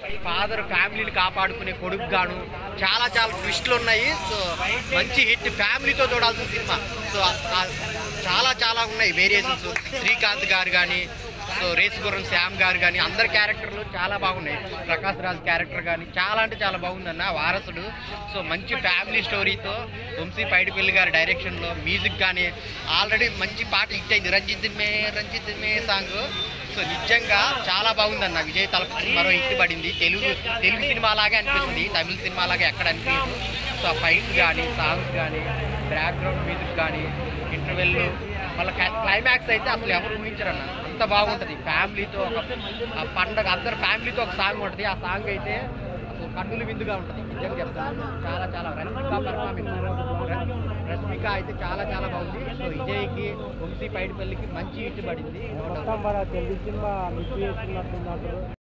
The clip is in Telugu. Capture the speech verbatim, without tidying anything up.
ఫాదర్ ఫ్యామిలీని కాపాడుకునే కొడుకు గాను చాలా చాలా ట్విస్టులు ఉన్నాయి. సో మంచి హిట్, ఫ్యామిలీతో చూడాల్సిన సినిమా. సో చాలా చాలా ఉన్నాయి వేరియేషన్స్. శ్రీకాంత్ గారు కానీ, సో రేసుగుర్రం శ్యామ్ గారు కానీ, అందరి క్యారెక్టర్లు చాలా బాగున్నాయి. ప్రకాష్ రాజ్ క్యారెక్టర్ కానీ చాలా అంటే చాలా బాగుందన్న వారసుడు. సో మంచి ఫ్యామిలీ స్టోరీతో వంశీ పైడిపల్లి గారి డైరెక్షన్లో మ్యూజిక్ కానీ ఆల్రెడీ మంచి పాట హిట్ అయింది, Ranjithame Ranjithame song. So నిజంగా చాలా బాగుందన్న. విజయ్ తలపతి మరో హిట్ పడింది. తెలుగు తెలుగు సినిమా లాగే అనిపిస్తుంది, తమిళ సినిమా లాగే ఎక్కడ అనిపించదు. సో ఆ ఫైట్స్ కానీ, సాంగ్స్ కానీ, బ్యాక్గ్రౌండ్ మ్యూజిక్ కానీ, ఇంటర్వెల్, మళ్ళీ క్లైమాక్స్ అయితే అసలు ఎవరు ఊహించరన్న. అంత బాగుంటుంది. ఫ్యామిలీతో ఒక పండగ, అందరు ఫ్యామిలీతో ఒక సాంగ్ ఉంటుంది. ఆ సాంగ్ అయితే అసలు కన్నులు విందుగా ఉంటుంది. నిజంగా చెప్తాను, చాలా చాలా రష్మిక పర్ఫార్మెన్స్, రష్మిక అయితే చాలా చాలా బాగుంది. సో విజయ్కి, వంశీ పైడిపల్లికి మంచి హిట్ పడింది. తెలుగు సినిమా మిస్ చేస్తున్నట్టు